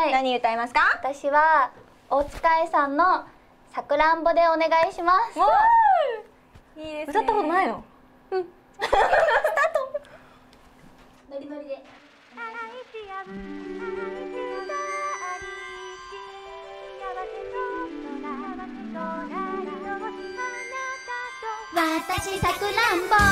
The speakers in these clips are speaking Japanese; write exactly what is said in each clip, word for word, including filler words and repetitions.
はい。 何歌いますか？ 私は大塚愛さんのさくらんぼでお願いします。 いいですね。歌ったことないの？うん。スタート。 ノリノリで。私さくらんぼ。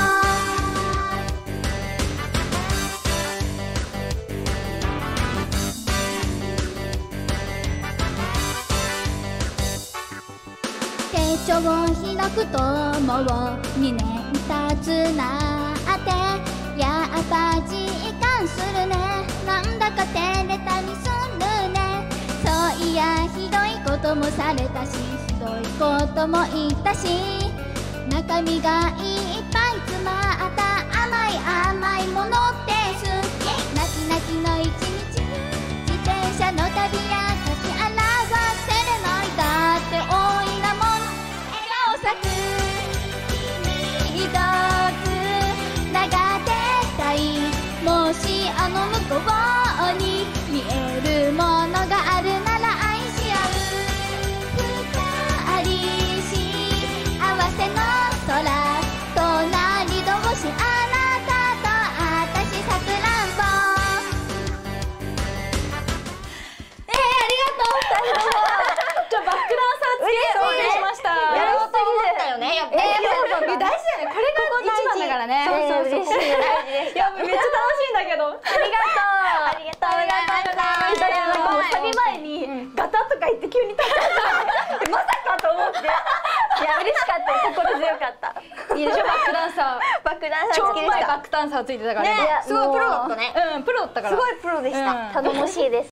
手帳を開くともうにねん経つなってやっぱ実感するね。なんだか照れたりするね。そういやひどいこともされたしひどいことも言ったし中身がいっぱい詰まった甘い甘いものって好き。泣き泣きの一日自転車の旅や書き表せれないだって多いなもん笑顔咲く君一つ流れたい。もしあの向こうに見えるものがあるなら愛し合う二人幸せの空隣同士あなたと私さくらんぼ。えー、ありがとうふたりとも。 じゃあバックダンサー付き合いしました。 やろうと思ったよね。やっぱり。 えー、大事だよね。これが一番だからね。 そうそうそう。 いやめっちゃ楽しいんだけど。 ありがとう。ありがとうございました。 サビ前にガタとか言って急に立っちゃった。まさかと思って。 いや嬉しかった。心強かった。 いいでしょバックダンサー。 バックダンサー超う好きでした。 まいバックダンサーついてたからね。 すごいプロだったね。 うんプロだったから。 すごいプロでした。 うん頼もしいです。